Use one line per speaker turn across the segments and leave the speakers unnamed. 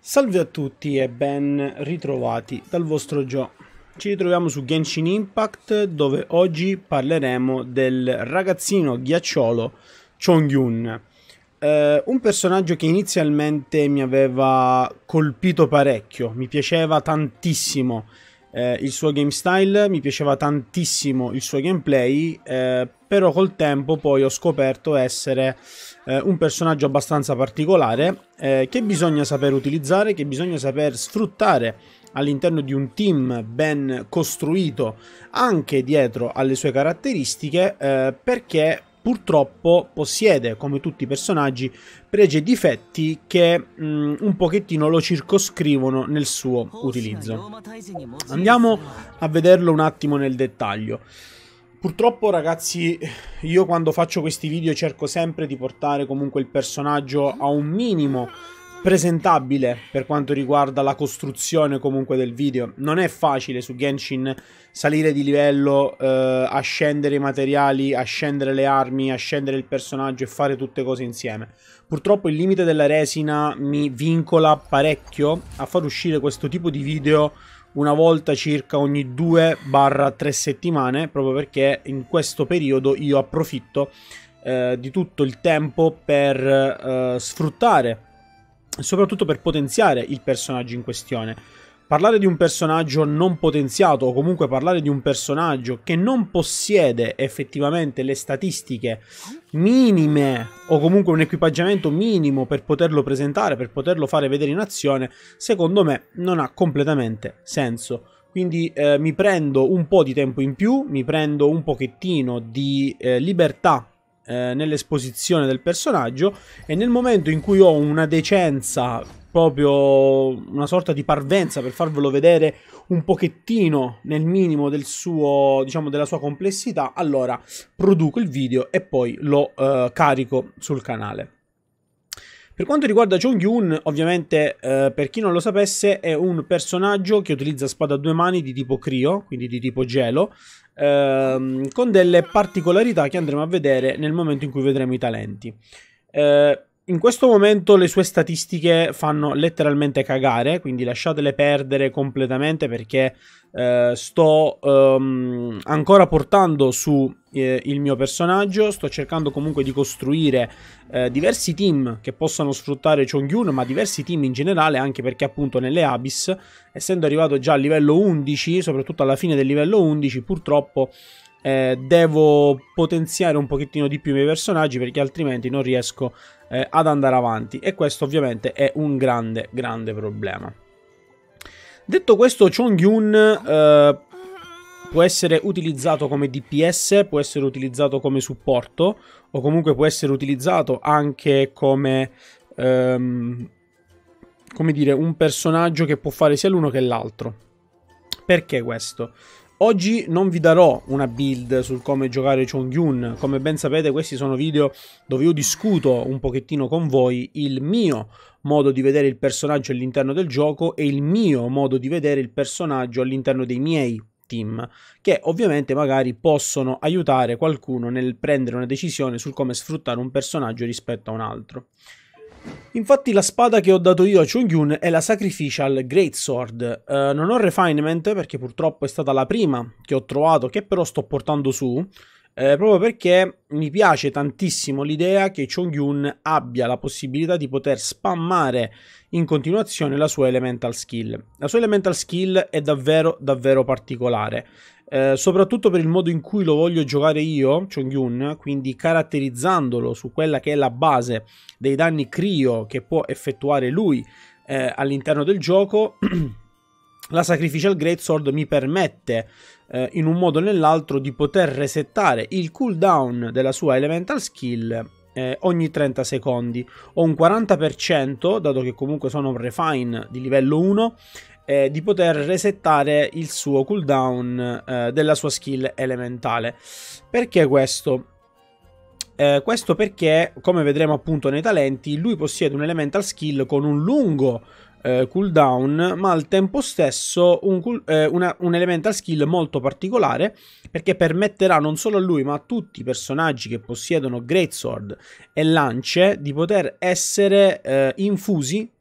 Salve a tutti e ben ritrovati dal vostro Gio. Ci ritroviamo su Genshin Impact, dove oggi parleremo del ragazzino ghiacciolo Chongyun, un personaggio che inizialmente mi aveva colpito parecchio. Mi piaceva tantissimo il suo game style, mi piaceva tantissimo il suo gameplay, però col tempo poi ho scoperto essere un personaggio abbastanza particolare, che bisogna saper utilizzare, che bisogna saper sfruttare all'interno di un team ben costruito anche dietro alle sue caratteristiche, perché purtroppo possiede, come tutti i personaggi, pregi e difetti che un pochettino lo circoscrivono nel suo utilizzo. Andiamo a vederlo un attimo nel dettaglio. Purtroppo, ragazzi, io quando faccio questi video cerco sempre di portare comunque il personaggio a un minimo presentabile per quanto riguarda la costruzione comunque del video. Non è facile su Genshin salire di livello, ascendere i materiali, ascendere le armi, ascendere il personaggio e fare tutte cose insieme. Purtroppo il limite della resina mi vincola parecchio a far uscire questo tipo di video una volta circa ogni 2-3 settimane, proprio perché in questo periodo io approfitto di tutto il tempo per sfruttare e soprattutto per potenziare il personaggio in questione. Parlare di un personaggio non potenziato, o comunque parlare di un personaggio che non possiede effettivamente le statistiche minime o comunque un equipaggiamento minimo per poterlo presentare, per poterlo fare vedere in azione, secondo me non ha completamente senso. Quindi mi prendo un po' di tempo in più, mi prendo un pochettino di libertà nell'esposizione del personaggio, e nel momento in cui ho una decenza, proprio una sorta di parvenza per farvelo vedere un pochettino nel minimo del suo, diciamo, della sua complessità, allora produco il video e poi lo carico sul canale. Per quanto riguarda Chongyun, ovviamente, per chi non lo sapesse, è un personaggio che utilizza spada a due mani di tipo Cryo, quindi di tipo gelo, con delle particolarità che andremo a vedere nel momento in cui vedremo i talenti. In questo momento le sue statistiche fanno letteralmente cagare, quindi lasciatele perdere completamente, perché sto ancora portando su il mio personaggio. Sto cercando comunque di costruire diversi team che possano sfruttare Chongyun, ma diversi team in generale, anche perché appunto nelle Abyss, essendo arrivato già a livello 11, soprattutto alla fine del livello 11, purtroppo devo potenziare un pochettino di più i miei personaggi, perché altrimenti non riesco ad andare avanti, e questo ovviamente è un grande problema. Detto questo, Chongyun può essere utilizzato come DPS, può essere utilizzato come supporto, o comunque può essere utilizzato anche come dire, un personaggio che può fare sia l'uno che l'altro. Perché questo? Oggi non vi darò una build sul come giocare Chongyun. Come ben sapete, questi sono video dove io discuto un pochettino con voi il mio modo di vedere il personaggio all'interno del gioco e il mio modo di vedere il personaggio all'interno dei miei team, che ovviamente magari possono aiutare qualcuno nel prendere una decisione sul come sfruttare un personaggio rispetto a un altro. Infatti la spada che ho dato io a Chongyun è la Sacrificial Greatsword. Non ho refinement perché purtroppo è stata la prima che ho trovato, che però sto portando su, proprio perché mi piace tantissimo l'idea che Chongyun abbia la possibilità di poter spammare in continuazione la sua Elemental Skill. La sua Elemental Skill è davvero particolare. Soprattutto per il modo in cui lo voglio giocare io, Chongyun, quindi caratterizzandolo su quella che è la base dei danni Cryo che può effettuare lui all'interno del gioco. La Sacrificial Greatsword mi permette in un modo o nell'altro di poter resettare il cooldown della sua Elemental Skill ogni 30 secondi. Ho un 40%, dato che comunque sono un refine di livello 1, di poter resettare il suo cooldown della sua skill elementale. Perché questo? Questo perché, come vedremo appunto nei talenti, lui possiede un elemental skill con un lungo cooldown, ma al tempo stesso un elemental skill molto particolare, perché permetterà non solo a lui ma a tutti i personaggi che possiedono Greatsword e lance di poter essere infusi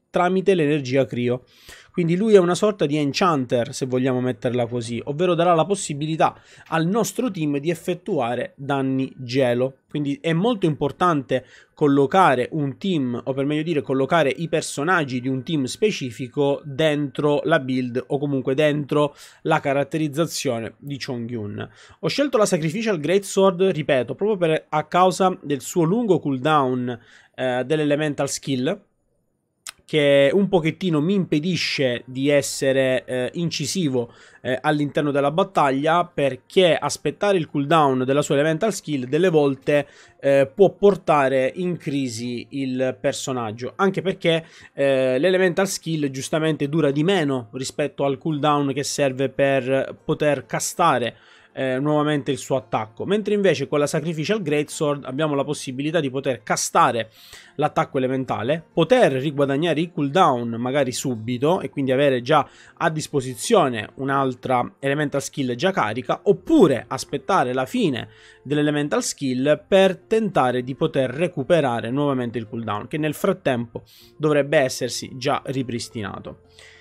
tramite l'energia Cryo. Quindi lui è una sorta di enchanter, se vogliamo metterla così, ovvero darà la possibilità al nostro team di effettuare danni gelo. Quindi è molto importante collocare un team, o per meglio dire collocare i personaggi di un team specifico dentro la build o comunque dentro la caratterizzazione di Chongyun. Ho scelto la Sacrificial Greatsword, ripeto, proprio a causa del suo lungo cooldown dell'elemental skill, che un pochettino mi impedisce di essere incisivo all'interno della battaglia, perché aspettare il cooldown della sua elemental skill delle volte può portare in crisi il personaggio, anche perché l'elemental skill giustamente dura di meno rispetto al cooldown che serve per poter castare nuovamente il suo attacco, mentre invece con la Sacrificial Greatsword abbiamo la possibilità di poter castare l'attacco elementale, poter riguadagnare i cooldown magari subito e quindi avere già a disposizione un'altra elemental skill già carica, oppure aspettare la fine dell'elemental skill per tentare di poter recuperare nuovamente il cooldown, che nel frattempo dovrebbe essersi già ripristinato.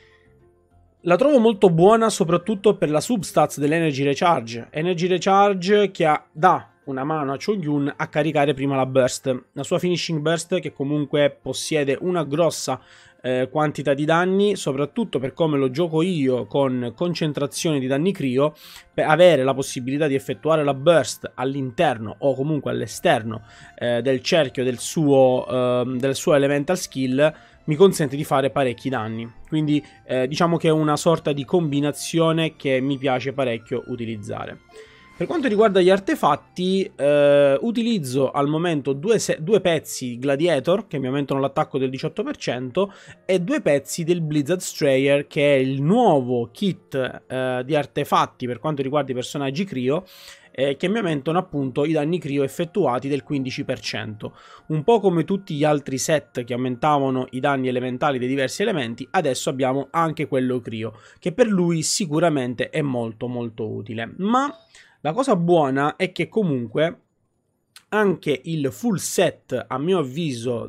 La trovo molto buona soprattutto per la substats dell'Energy Recharge che dà una mano a Chongyun a caricare prima la burst. La sua finishing burst, che comunque possiede una grossa quantità di danni, soprattutto per come lo gioco io con concentrazione di danni Cryo, per avere la possibilità di effettuare la burst all'interno o comunque all'esterno del cerchio del suo elemental skill, mi consente di fare parecchi danni. Quindi diciamo che è una sorta di combinazione che mi piace parecchio utilizzare. Per quanto riguarda gli artefatti, utilizzo al momento due pezzi Gladiator, che mi aumentano l'attacco del 18%, e due pezzi del Blizzard Strayer, che è il nuovo kit di artefatti per quanto riguarda i personaggi Cryo, che mi aumentano appunto i danni Cryo effettuati del 15%. Un po' come tutti gli altri set che aumentavano i danni elementali dei diversi elementi, adesso abbiamo anche quello Cryo, che per lui sicuramente è molto molto utile. Ma la cosa buona è che comunque anche il full set, a mio avviso,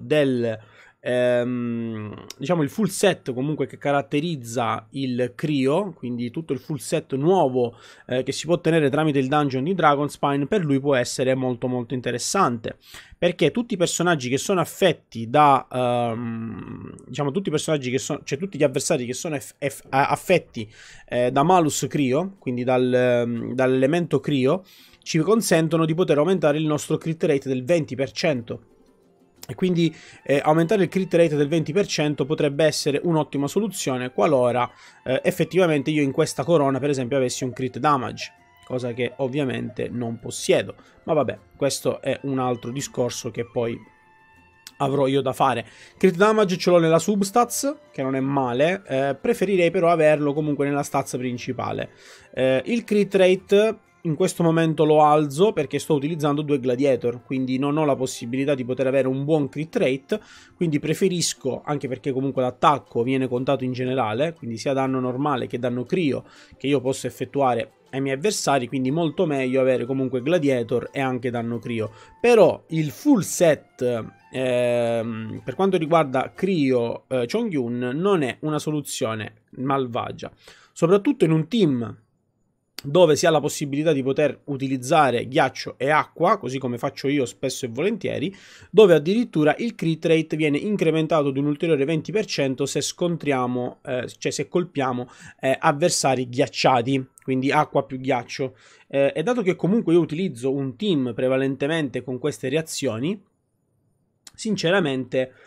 diciamo il full set comunque che caratterizza il Cryo, quindi tutto il full set nuovo che si può ottenere tramite il dungeon di Dragonspine, per lui può essere molto molto interessante, perché tutti i personaggi che sono affetti da diciamo tutti i personaggi che sono, cioè tutti gli avversari che sono affetti da Malus Cryo, quindi dall'elemento Cryo, ci consentono di poter aumentare il nostro crit rate del 20%. E quindi aumentare il crit rate del 20% potrebbe essere un'ottima soluzione qualora effettivamente io in questa corona per esempio avessi un crit damage, cosa che ovviamente non possiedo. Ma vabbè, questo è un altro discorso che poi avrò io da fare. Crit damage ce l'ho nella substats, che non è male, preferirei però averlo comunque nella stats principale. Il crit rate in questo momento lo alzo perché sto utilizzando due Gladiator, quindi non ho la possibilità di poter avere un buon crit rate, quindi preferisco, anche perché comunque l'attacco viene contato in generale, quindi sia danno normale che danno Cryo che io posso effettuare ai miei avversari, quindi molto meglio avere comunque Gladiator e anche danno Cryo. Però il full set per quanto riguarda Cryo Chongyun non è una soluzione malvagia, soprattutto in un team dove si ha la possibilità di poter utilizzare ghiaccio e acqua, così come faccio io spesso e volentieri, dove addirittura il crit rate viene incrementato di un ulteriore 20% se scontriamo, cioè se colpiamo avversari ghiacciati, quindi acqua più ghiaccio. E dato che comunque io utilizzo un team prevalentemente con queste reazioni, sinceramente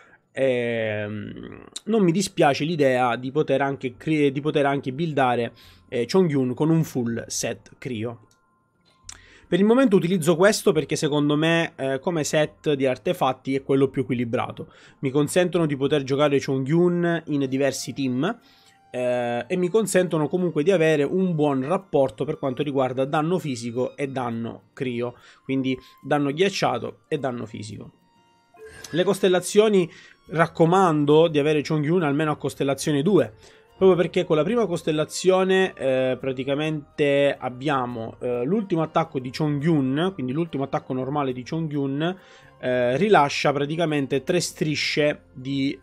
non mi dispiace l'idea di poter anche buildare Chongyun con un full set Cryo. Per il momento utilizzo questo perché secondo me come set di artefatti è quello più equilibrato. Mi consentono di poter giocare Chongyun in diversi team e mi consentono comunque di avere un buon rapporto per quanto riguarda danno fisico e danno Cryo, quindi danno ghiacciato e danno fisico. Le costellazioni raccomando di avere Chongyun almeno a costellazione 2, proprio perché con la prima costellazione praticamente abbiamo l'ultimo attacco di Chongyun, quindi l'ultimo attacco normale di Chongyun rilascia praticamente tre strisce di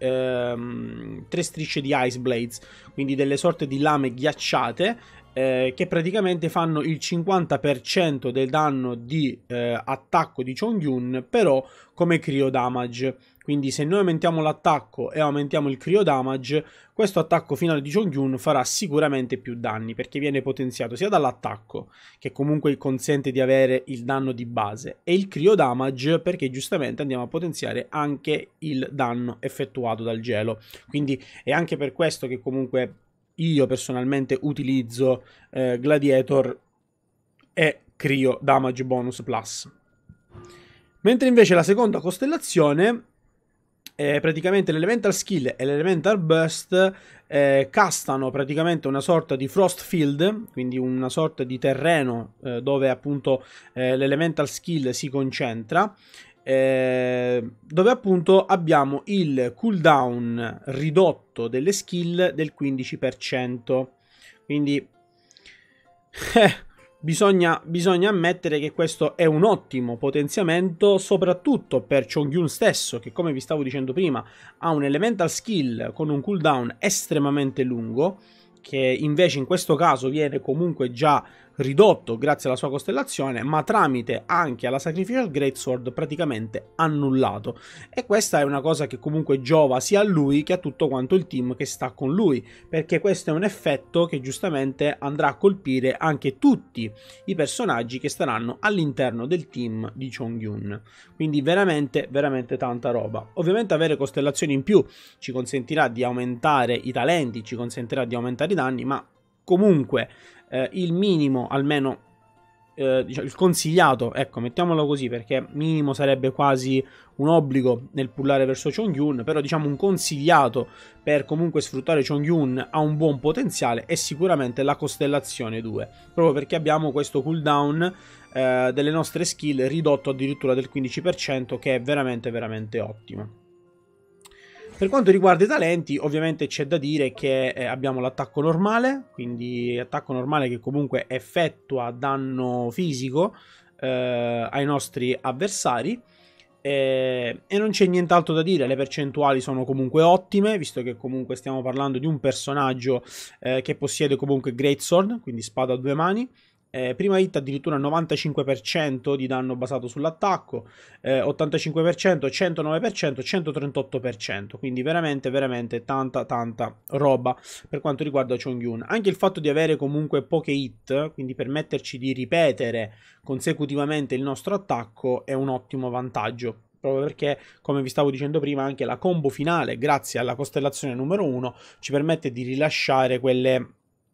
Ice Blades, quindi delle sorte di lame ghiacciate, che praticamente fanno il 50% del danno di attacco di Chongyun, però come cryo damage. Quindi se noi aumentiamo l'attacco e aumentiamo il cryo damage, questo attacco finale di Chongyun farà sicuramente più danni, perché viene potenziato sia dall'attacco, che comunque consente di avere il danno di base, e il cryo damage, perché giustamente andiamo a potenziare anche il danno effettuato dal gelo. Quindi è anche per questo che comunque io personalmente utilizzo Gladiator e cryo damage bonus plus. Mentre invece la seconda costellazione, praticamente l'Elemental Skill e l'Elemental Burst castano praticamente una sorta di Frost Field, quindi una sorta di terreno dove appunto l'Elemental Skill si concentra, dove appunto abbiamo il cooldown ridotto delle skill del 15%. Quindi bisogna ammettere che questo è un ottimo potenziamento, soprattutto per Chongyun stesso, che come vi stavo dicendo prima ha un elemental skill con un cooldown estremamente lungo, che invece in questo caso viene comunque già ridotto grazie alla sua costellazione, ma tramite anche alla Sacrificial Greatsword praticamente annullato. E questa è una cosa che comunque giova sia a lui che a tutto quanto il team che sta con lui, perché questo è un effetto che giustamente andrà a colpire anche tutti i personaggi che staranno all'interno del team di Chongyun. Quindi veramente tanta roba. Ovviamente avere costellazioni in più ci consentirà di aumentare i talenti, ci consentirà di aumentare i danni, ma comunque il minimo, almeno diciamo, il consigliato, ecco, mettiamolo così, perché minimo sarebbe quasi un obbligo nel pullare verso Chongyun, però diciamo un consigliato per comunque sfruttare Chongyun a un buon potenziale è sicuramente la costellazione 2, proprio perché abbiamo questo cooldown delle nostre skill ridotto addirittura del 15%, che è veramente ottimo. Per quanto riguarda i talenti, ovviamente c'è da dire che abbiamo l'attacco normale, quindi attacco normale che comunque effettua danno fisico ai nostri avversari, e non c'è nient'altro da dire. Le percentuali sono comunque ottime, visto che comunque stiamo parlando di un personaggio che possiede comunque Greatsword, quindi spada a due mani. Prima hit addirittura 95% di danno basato sull'attacco, 85%, 109%, 138%, quindi veramente tanta roba per quanto riguarda Chongyun. Anche il fatto di avere comunque poche hit, quindi permetterci di ripetere consecutivamente il nostro attacco, è un ottimo vantaggio, proprio perché, come vi stavo dicendo prima, anche la combo finale, grazie alla costellazione numero 1, ci permette di rilasciare quelle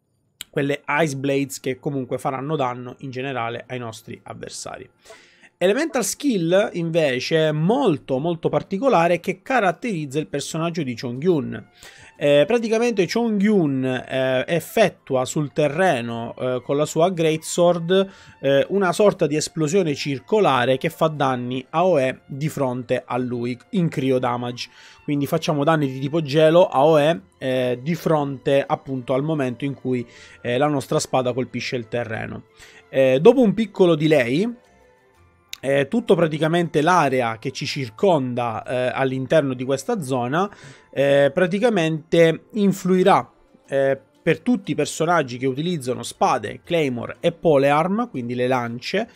Ice Blades che comunque faranno danno in generale ai nostri avversari. Elemental Skill invece molto particolare che caratterizza il personaggio di Chongyun. Praticamente Chongyun effettua sul terreno con la sua Greatsword una sorta di esplosione circolare che fa danni AoE di fronte a lui in cryo damage. Quindi facciamo danni di tipo gelo AoE di fronte appunto al momento in cui la nostra spada colpisce il terreno. Dopo un piccolo delay, tutto praticamente l'area che ci circonda all'interno di questa zona praticamente influirà per tutti i personaggi che utilizzano spade, claymore e polearm, quindi le lance,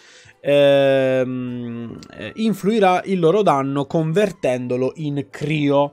influirà il loro danno convertendolo in cryo.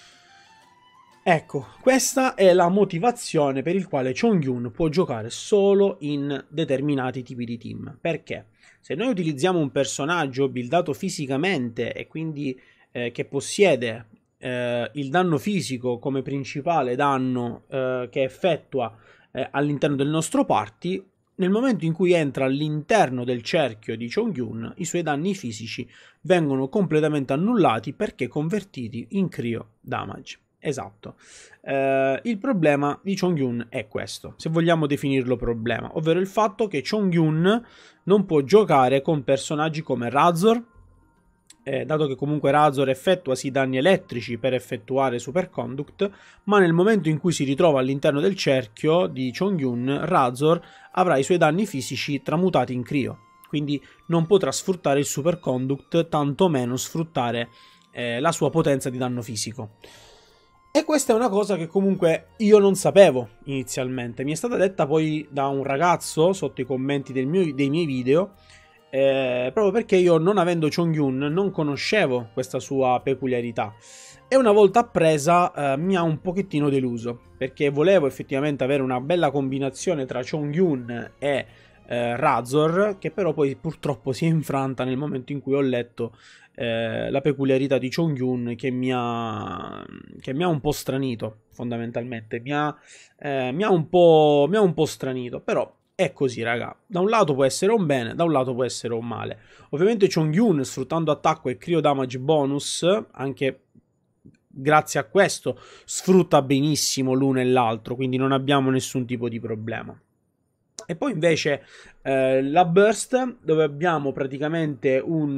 Ecco, questa è la motivazione per il quale Chongyun può giocare solo in determinati tipi di team. Perché? Se noi utilizziamo un personaggio buildato fisicamente e quindi che possiede il danno fisico come principale danno che effettua all'interno del nostro party, nel momento in cui entra all'interno del cerchio di Chongyun, i suoi danni fisici vengono completamente annullati perché convertiti in cryo damage. Esatto. Il problema di Chongyun è questo, se vogliamo definirlo problema, ovvero il fatto che Chongyun non può giocare con personaggi come Razor, dato che comunque Razor effettua sì danni elettrici per effettuare Superconduct, ma nel momento in cui si ritrova all'interno del cerchio di Chongyun, Razor avrà i suoi danni fisici tramutati in cryo. quindi non potrà sfruttare il Super Conduct, tantomeno sfruttare la sua potenza di danno fisico. E questa è una cosa che comunque io non sapevo inizialmente, mi è stata detta poi da un ragazzo sotto i commenti dei miei video, proprio perché io, non avendo Chongyun, non conoscevo questa sua peculiarità. E una volta appresa mi ha un pochettino deluso, perché volevo effettivamente avere una bella combinazione tra Chongyun e Razor, che però poi purtroppo si è infranta nel momento in cui ho letto la peculiarità di Chongyun, che mi ha un po' stranito, fondamentalmente. Mi ha un po' stranito, però è così, raga. Da un lato può essere un bene, da un lato può essere un male. Ovviamente Chongyun, sfruttando attacco e Cryo Damage bonus, anche grazie a questo, sfrutta benissimo l'uno e l'altro, quindi non abbiamo nessun tipo di problema. E poi invece la Burst, dove abbiamo praticamente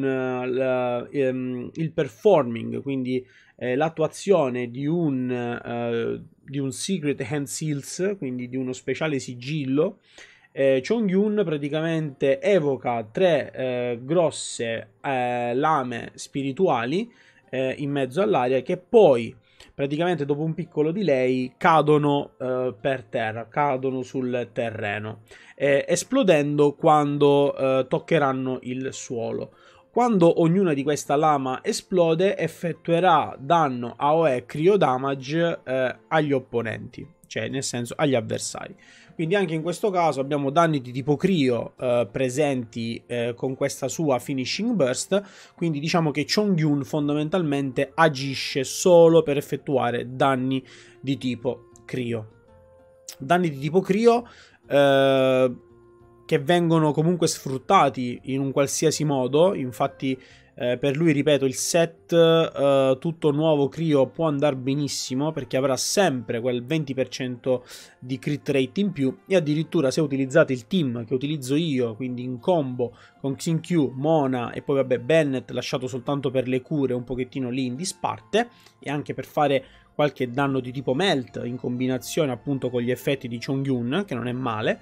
il performing, quindi l'attuazione di un Secret Hand Seals, quindi di uno speciale sigillo. Chongyun praticamente evoca 3 grosse lame spirituali in mezzo all'aria, che poi praticamente dopo un piccolo delay cadono per terra, cadono sul terreno, esplodendo quando toccheranno il suolo. Quando ognuna di questa lama esplode, effettuerà danno AoE Cryo Damage agli opponenti, cioè nel senso agli avversari. Quindi anche in questo caso abbiamo danni di tipo Cryo presenti con questa sua Finishing Burst, quindi diciamo che Chongyun fondamentalmente agisce solo per effettuare danni di tipo Cryo. Danni di tipo Cryo che vengono comunque sfruttati in un qualsiasi modo, infatti per lui, ripeto, il set tutto nuovo Cryo può andare benissimo, perché avrà sempre quel 20% di crit rate in più, e addirittura se utilizzate il team che utilizzo io, quindi in combo con Xingqiu, Mona e poi vabbè Bennett lasciato soltanto per le cure un pochettino lì in disparte, e anche per fare qualche danno di tipo Melt in combinazione appunto con gli effetti di Chongyun, che non è male,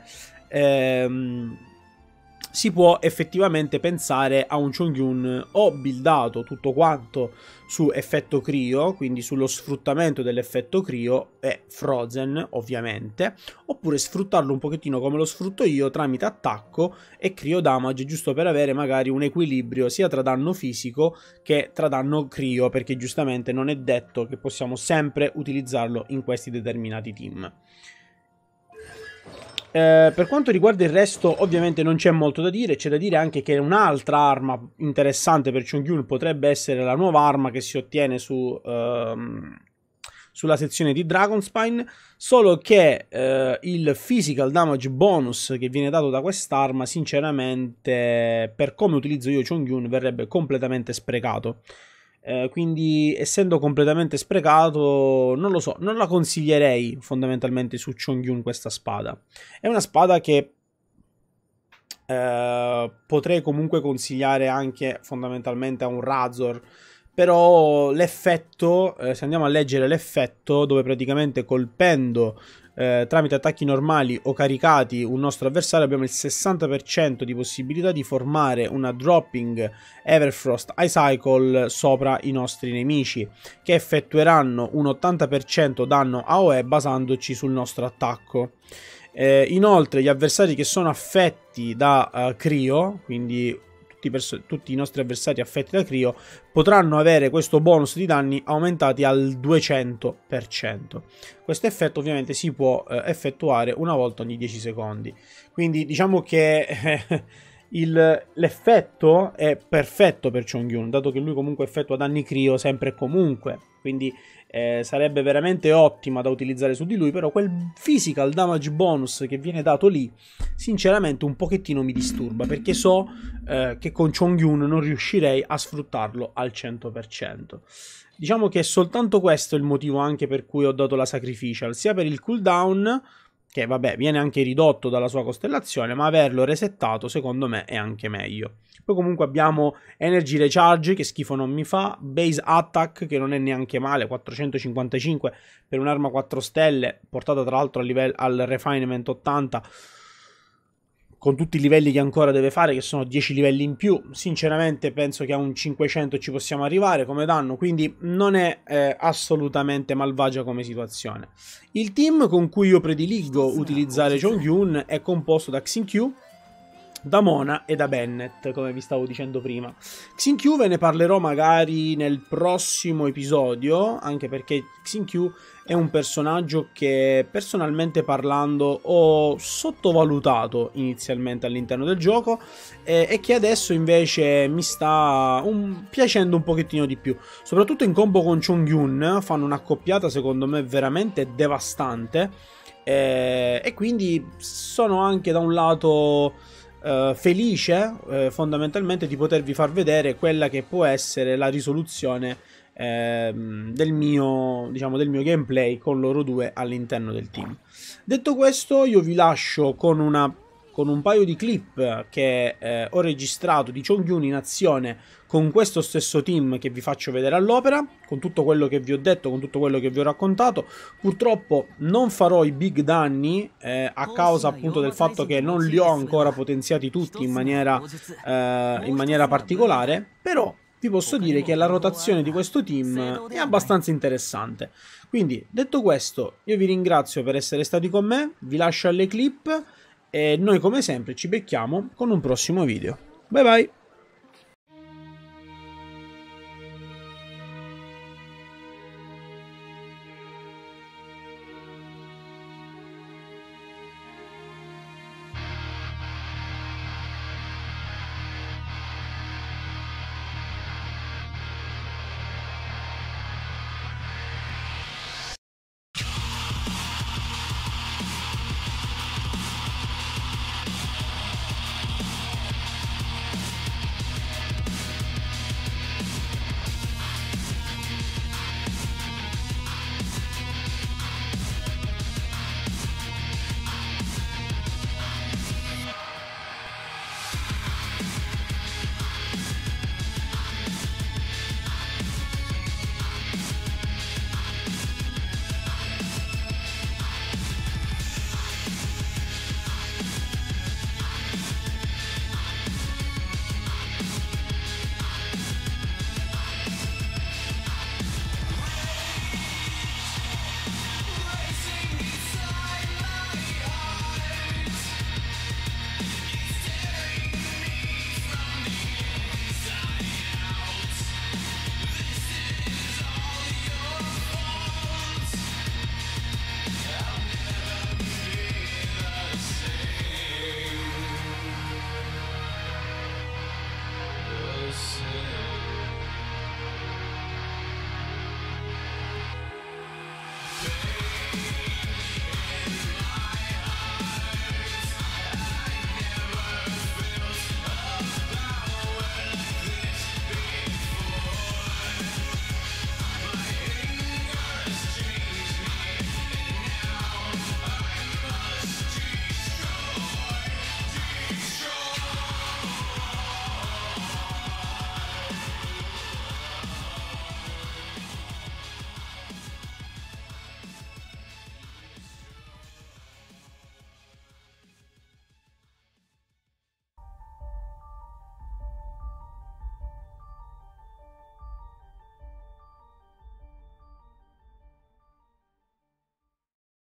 si può effettivamente pensare a un Chongyun o buildato tutto quanto su effetto Cryo, quindi sullo sfruttamento dell'effetto Cryo e Frozen ovviamente, oppure sfruttarlo un pochettino come lo sfrutto io, tramite attacco e Cryo Damage, giusto per avere magari un equilibrio sia tra danno fisico che tra danno Cryo, perché giustamente non è detto che possiamo sempre utilizzarlo in questi determinati team. Per quanto riguarda il resto, ovviamente non c'è molto da dire. C'è da dire anche che un'altra arma interessante per Chongyun potrebbe essere la nuova arma che si ottiene sulla sezione di Dragonspine, solo che il physical damage bonus che viene dato da quest'arma, sinceramente, per come utilizzo io Chongyun, verrebbe completamente sprecato. Quindi, essendo completamente sprecato, non lo so, non la consiglierei fondamentalmente su Chongyun questa spada. È una spada che potrei comunque consigliare anche fondamentalmente a un Razor, però l'effetto, se andiamo a leggere l'effetto, dove praticamente colpendo tramite attacchi normali o caricati un nostro avversario, abbiamo il 60% di possibilità di formare una Dropping Everfrost Ice Cycle sopra i nostri nemici, che effettueranno un 80% danno AoE basandoci sul nostro attacco. Inoltre gli avversari che sono affetti da Cryo, quindi tutti i nostri avversari affetti da Cryo, potranno avere questo bonus di danni aumentati al 200%. Questo effetto ovviamente si può effettuare una volta ogni 10 secondi. Quindi diciamo che l'effetto è perfetto per Chongyun, dato che lui comunque effettua danni Cryo sempre e comunque. Quindi sarebbe veramente ottima da utilizzare su di lui, però quel physical damage bonus che viene dato lì sinceramente un pochettino mi disturba, perché so che con Chongyun non riuscirei a sfruttarlo al 100%. Diciamo che è soltanto questo il motivo anche per cui ho dato la Sacrificial, sia per il cooldown, che vabbè viene anche ridotto dalla sua costellazione, ma averlo resettato secondo me è anche meglio. Poi comunque abbiamo Energy Recharge, che schifo non mi fa, Base Attack, che non è neanche male, 455 per un'arma 4 stelle, portata tra l'altro al Refinement 80, con tutti i livelli che ancora deve fare, che sono 10 livelli in più. Sinceramente penso che a un 500 ci possiamo arrivare come danno, quindi non è assolutamente malvagia come situazione. Il team con cui io prediligo utilizzare Chongyun è composto da Xingqiu, da Mona e da Bennett, come vi stavo dicendo prima. Xingqiu ve ne parlerò magari nel prossimo episodio, anche perché Xingqiu è un personaggio che personalmente parlando ho sottovalutato inizialmente all'interno del gioco e che adesso invece mi sta piacendo un pochettino di più, soprattutto in combo con Chongyun. Fanno un'accoppiata secondo me veramente devastante e quindi sono anche da un lato felice fondamentalmente di potervi far vedere quella che può essere la risoluzione del mio gameplay con loro due all'interno del team. Detto questo, io vi lascio con un paio di clip che ho registrato di Chongyun in azione con questo stesso team che vi faccio vedere all'opera, con tutto quello che vi ho detto, con tutto quello che vi ho raccontato. Purtroppo non farò i big danni a causa appunto del fatto che non li ho ancora potenziati tutti in maniera particolare, però vi posso dire che la rotazione di questo team è abbastanza interessante. Quindi, detto questo, io vi ringrazio per essere stati con me, vi lascio alle clip e noi come sempre ci becchiamo con un prossimo video. Bye bye!